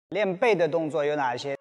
练背的动作有哪些？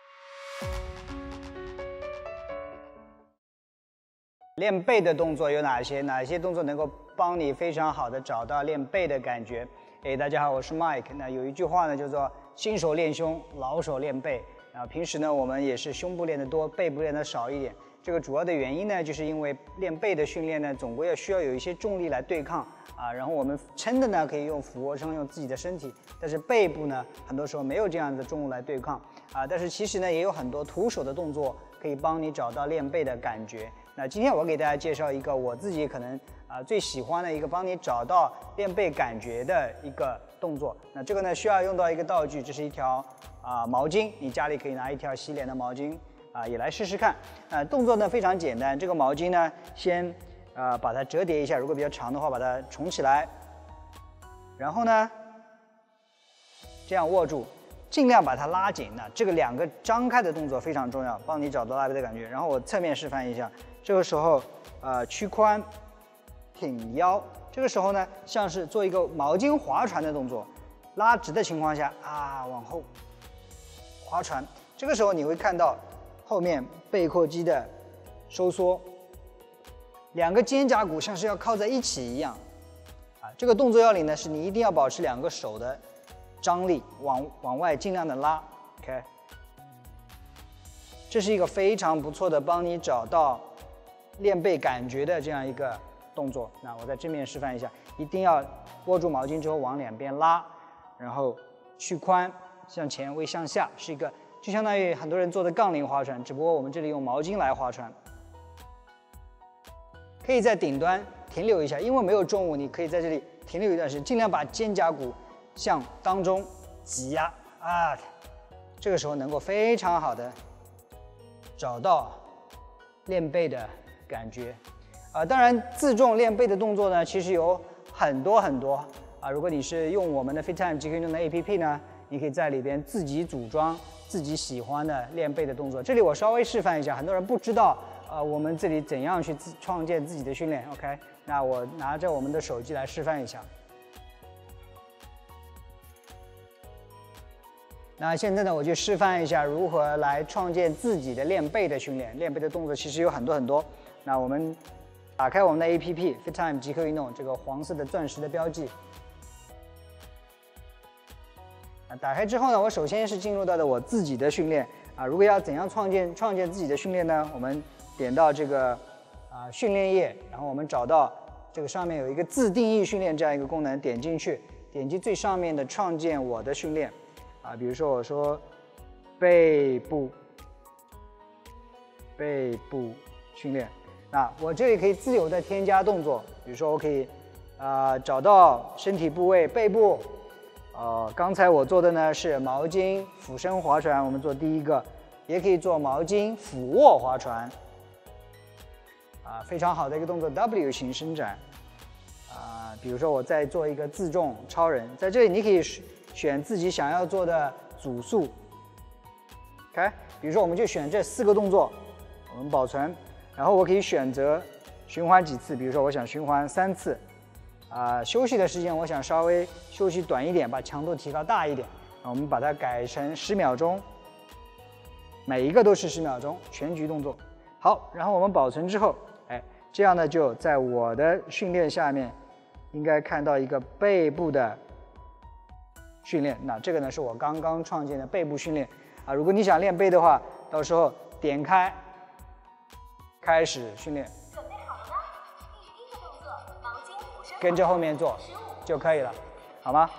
练背的动作有哪些？哪些动作能够帮你非常好的找到练背的感觉？大家好，我是 Mike。那有一句话呢，叫做新手练胸，老手练背。平时呢，我们也是胸部练得多，背部练得少一点。这个主要的原因呢，就是因为练背的训练呢，总归需要有一些重力来对抗然后我们撑的呢，可以用俯卧撑，用自己的身体，但是背部呢，很多时候没有这样的重物来对抗但是其实呢，也有很多徒手的动作可以帮你找到练背的感觉。那今天我给大家介绍一个我自己可能最喜欢的一个帮你找到练背感觉的一个动作。那这个呢，需要用到一个道具，这是一条毛巾，你家里可以拿一条洗脸的毛巾也来试试看。动作呢非常简单，这个毛巾呢先把它折叠一下，如果比较长的话把它重起来，然后呢这样握住，尽量把它拉紧。那这个两个张开的动作非常重要，帮你找到拉背的感觉。然后我侧面示范一下，这个时候屈髋挺腰，这个时候呢像是做一个毛巾划船的动作，拉直的情况下往后划船，这个时候你会看到后面背阔肌的收缩，两个肩胛骨像是要靠在一起一样这个动作要领呢是你一定要保持两个手的张力，往外尽量的拉 ，OK， 这是一个非常不错的帮你找到练背感觉的这样一个动作。那我在正面示范一下，一定要握住毛巾之后往两边拉，然后屈髋向前微向下，是一个就相当于很多人做的杠铃划船，只不过我们这里用毛巾来划船。可以在顶端停留一下，因为没有重物，你可以在这里停留一段时间，尽量把肩胛骨向当中挤压这个时候能够非常好的找到练背的感觉当然自重练背的动作呢，其实有很多如果你是用我们的 FitTime 即可运动的 APP 呢，你可以在里边自己组装自己喜欢的练背的动作。这里我稍微示范一下，很多人不知道我们这里怎样去创建自己的训练 OK， 那我拿着我们的手机来示范一下。那现在呢，我就示范一下如何来创建自己的练背的训练。练背的动作其实有很多那我们打开我们的 APP FitTime 即可运动，这个黄色的钻石的标记打开之后呢，我首先是进入到了我自己的训练如果要怎样创建自己的训练呢？我们点到这个训练页，然后我们找到这个上面有一个自定义训练这样一个功能，点进去，点击最上面的创建我的训练比如说我说背部训练，那我这里可以自由的添加动作，比如说我可以找到身体部位背部刚才我做的呢是毛巾俯身划船，我们做第一个，也可以做毛巾俯卧划船非常好的一个动作 W 型伸展比如说我再做一个自重超人，在这里你可以选自己想要做的组数 OK， 比如说我们就选这4个动作，我们保存，然后我可以选择循环几次，比如说我想循环3次休息的时间我想稍微休息短一点，把强度提高大一点，我们把它改成10秒钟，每一个都是10秒钟，全局动作。好，然后我们保存之后这样呢就在我的训练下面应该看到一个背部的训练。那这个呢是我刚刚创建的背部训练如果你想练背的话，到时候点开开始训练， 准备好了吗？第一个动作，毛巾俯身跟着后面做就可以了，好吗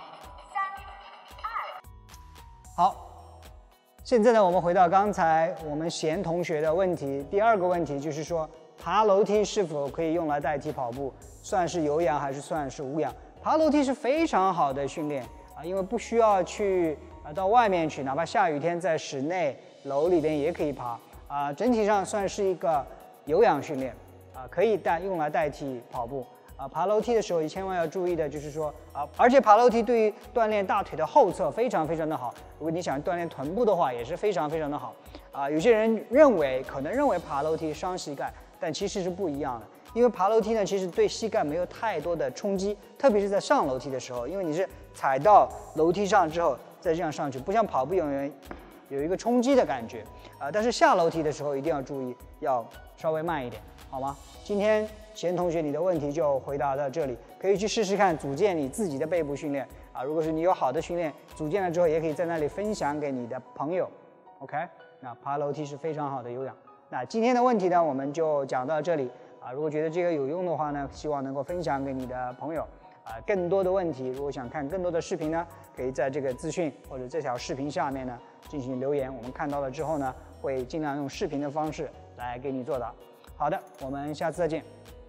？3、2，好，现在呢我们回到刚才我们贤同学的问题，第2个问题就是说爬楼梯是否可以用来代替跑步，算是有氧还是算是无氧？爬楼梯是非常好的训练因为不需要去到外面去，哪怕下雨天在室内楼里边也可以爬整体上算是一个有氧训练可以用来代替跑步爬楼梯的时候千万要注意的就是说而且爬楼梯对于锻炼大腿的后侧非常的好，如果你想锻炼臀部的话也是非常的好有些人可能认为爬楼梯伤膝盖，但其实是不一样的，因为爬楼梯呢其实对膝盖没有太多的冲击，特别是在上楼梯的时候，因为你是踩到楼梯上之后再这样上去，不像跑步有一个冲击的感觉但是下楼梯的时候一定要注意，要稍微慢一点，好吗？今天贤同学你的问题就回答到这里，可以去试试看组建你自己的背部训练如果是你有好的训练组建了之后，也可以在那里分享给你的朋友 ，OK？ 那爬楼梯是非常好的有氧。那今天的问题呢，我们就讲到这里如果觉得这个有用的话呢，希望能够分享给你的朋友更多的问题，如果想看更多的视频呢，可以在这个资讯或者这条视频下面呢进行留言，我们看到了之后呢，会尽量用视频的方式来给你做到。好的，我们下次再见。